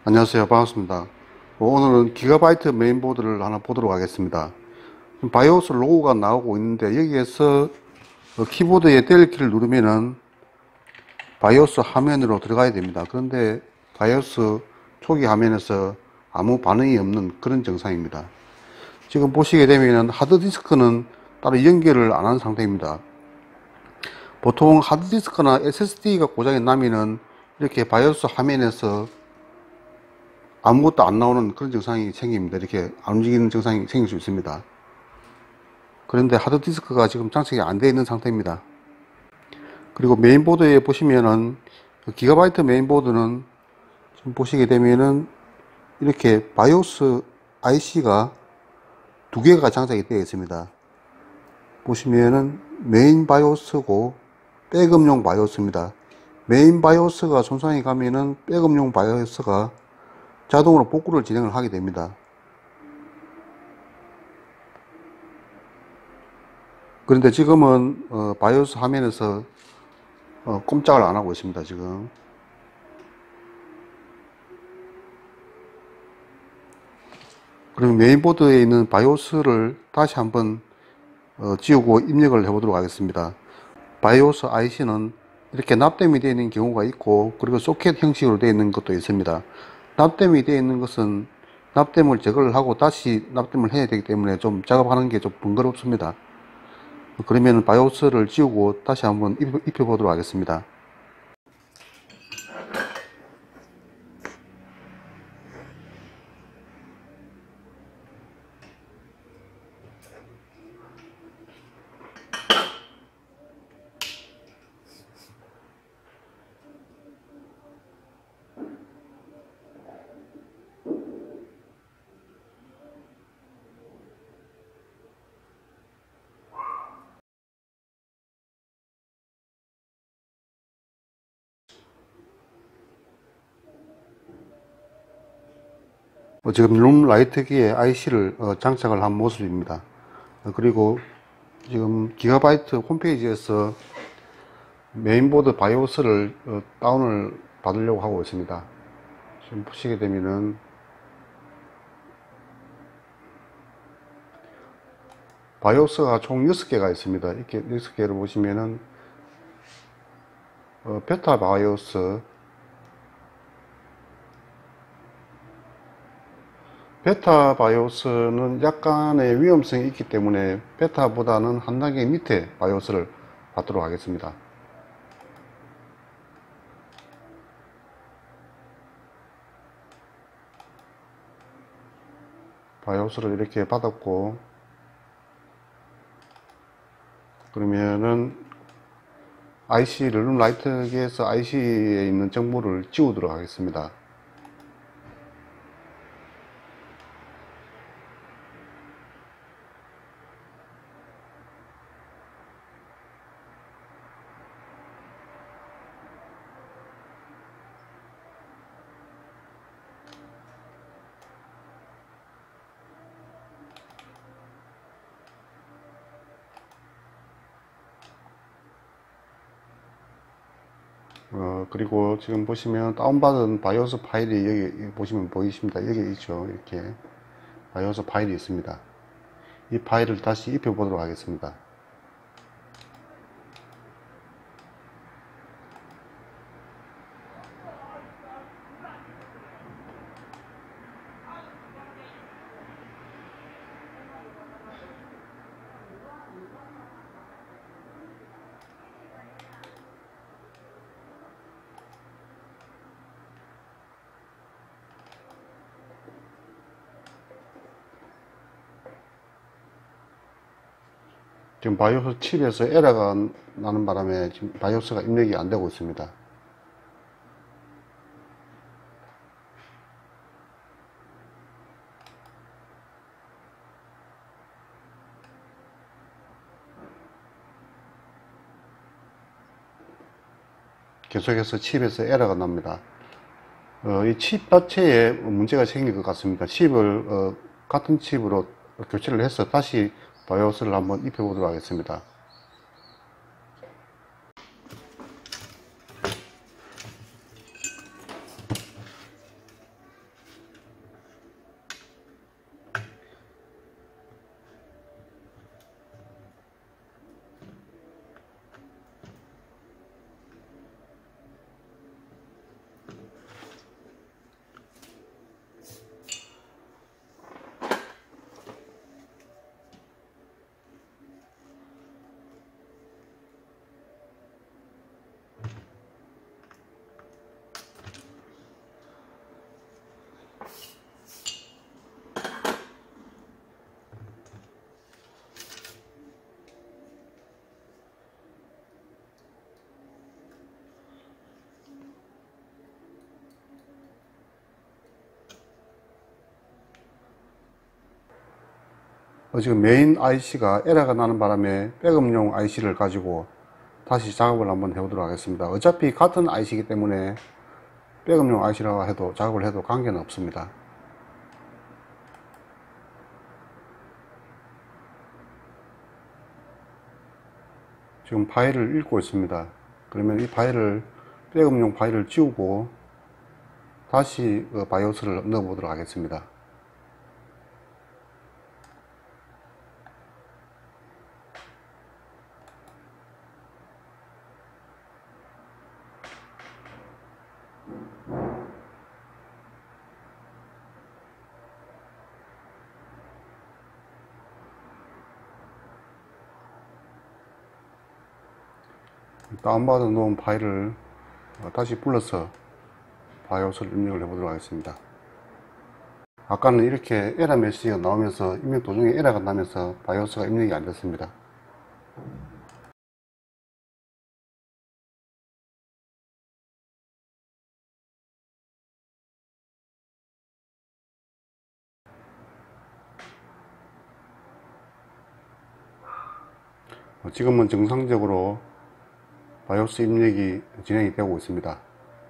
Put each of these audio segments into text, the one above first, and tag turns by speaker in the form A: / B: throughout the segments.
A: 안녕하세요. 반갑습니다. 오늘은 기가바이트 메인보드를 하나 보도록 하겠습니다. 바이오스 로고가 나오고 있는데 여기에서 키보드에 델 키를 누르면은 바이오스 화면으로 들어가야 됩니다. 그런데 바이오스 초기 화면에서 아무 반응이 없는 그런 증상입니다. 지금 보시게 되면은 하드디스크는 따로 연결을 안 한 상태입니다. 보통 하드디스크나 SSD가 고장이 나면은 이렇게 바이오스 화면에서 아무것도 안 나오는 그런 증상이 생깁니다. 이렇게 안 움직이는 증상이 생길 수 있습니다. 그런데 하드디스크가 지금 장착이 안 되어 있는 상태입니다. 그리고 메인보드에 보시면은 기가바이트 메인보드는 지금 보시게 되면은 이렇게 바이오스 IC가 두 개가 장착이 되어 있습니다. 보시면은 메인 바이오스고 백업용 바이오스입니다. 메인 바이오스가 손상이 가면은 백업용 바이오스가 자동으로 복구를 진행을 하게 됩니다. 그런데 지금은 바이오스 화면에서 꼼짝을 안 하고 있습니다. 지금 그럼 메인보드에 있는 바이오스를 다시 한번 지우고 입력을 해 보도록 하겠습니다. 바이오스 IC는 이렇게 납땜이 되어 있는 경우가 있고, 그리고 소켓 형식으로 되어 있는 것도 있습니다. 납땜이 되어 있는 것은 납땜을 제거를 하고 다시 납땜을 해야 되기 때문에 좀 작업하는 게 좀 번거롭습니다. 그러면 바이오스를 지우고 다시 한번 입혀 보도록 하겠습니다. 지금 룸라이트기에 IC를 장착을 한 모습입니다. 그리고 지금 기가바이트 홈페이지에서 메인보드 바이오스를 다운을 받으려고 하고 있습니다. 지금 보시게 되면은 바이오스가 총 6개가 있습니다. 이렇게 6개를 보시면은 베타 바이오스, 베타 바이오스는 약간의 위험성이 있기 때문에 베타보다는 한 단계 밑에 바이오스를 받도록 하겠습니다. 바이오스를 이렇게 받았고, 그러면은 IC를 룸라이트기에서 IC에 있는 정보를 지우도록 하겠습니다. 그리고 지금 보시면 다운받은 바이오스 파일이 여기 보시면 보이십니다. 여기 있죠. 이렇게 바이오스 파일이 있습니다. 이 파일을 다시 입혀 보도록 하겠습니다. 지금 바이오스 칩에서 에러가 나는 바람에 지금 바이오스가 입력이 안 되고 있습니다. 계속해서 칩에서 에러가 납니다. 이 칩 자체에 문제가 생길 것 같습니다. 칩을 같은 칩으로 교체를 해서 다시 바이오스를 한번 입혀 보도록 하겠습니다. 지금 메인 IC가 에러가 나는 바람에 백업용 IC를 가지고 다시 작업을 한번 해보도록 하겠습니다. 어차피 같은 IC이기 때문에 백업용 IC라고 해도 작업을 해도 관계는 없습니다. 지금 파일을 읽고 있습니다. 그러면 이 파일을 백업용 파일을 지우고 다시 바이오스를 넣어 보도록 하겠습니다. 다운받아 놓은 파일을 다시 불러서 바이오스를 입력을 해 보도록 하겠습니다. 아까는 이렇게 에러 메시지가 나오면서 입력 도중에 에러가 나면서 바이오스가 입력이 안 됐습니다. 지금은 정상적으로 바이오스 입력이 진행이 되고 있습니다.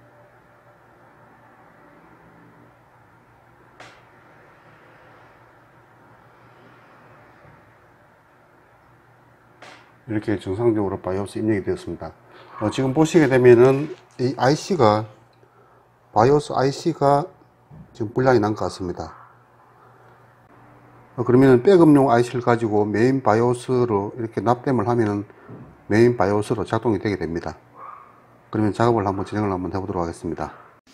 A: 이렇게 정상적으로 바이오스 입력이 되었습니다. 지금 보시게 되면은 이 IC가 바이오스 IC가 지금 불량이 난 것 같습니다. 그러면 백업용 IC를 가지고 메인 바이오스로 이렇게 납땜을 하면은 메인 바이오스로 작동이 되게 됩니다. 그러면 작업을 한번 진행을 한번 해보도록 하겠습니다.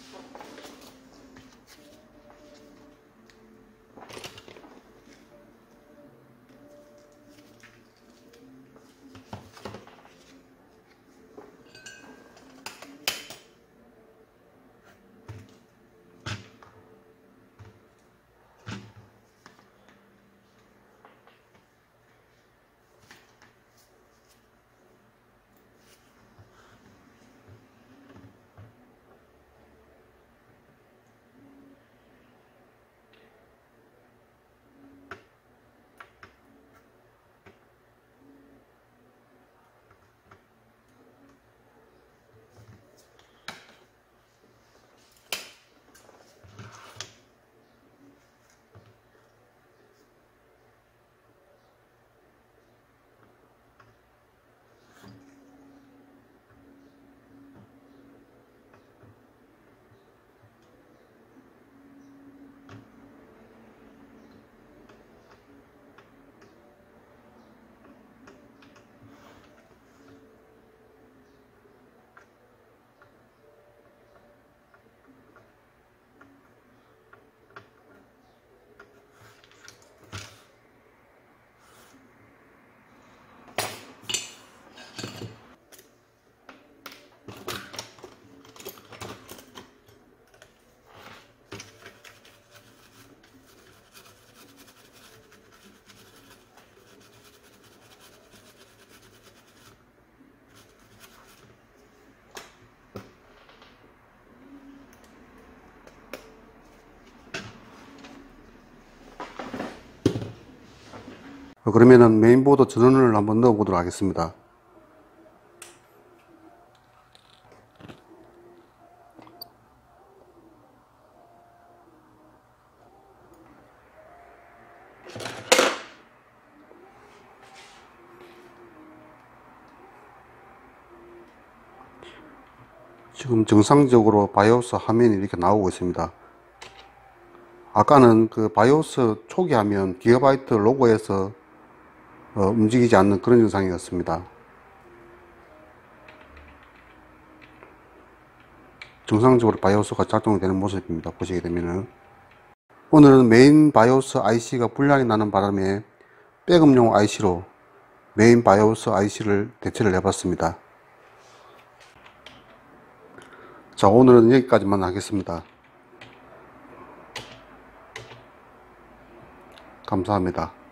A: 그러면은 메인보드 전원을 한번 넣어 보도록 하겠습니다. 지금 정상적으로 바이오스 화면이 이렇게 나오고 있습니다. 아까는 그 바이오스 초기 화면 기가바이트 로고에서 움직이지 않는 그런 현상이었습니다. 정상적으로 바이오스가 작동이 되는 모습입니다. 보시게 되면은 오늘은 메인 바이오스 IC가 불량이 나는 바람에 백업용 IC로 메인 바이오스 IC를 대체를 해봤습니다. 자, 오늘은 여기까지만 하겠습니다. 감사합니다.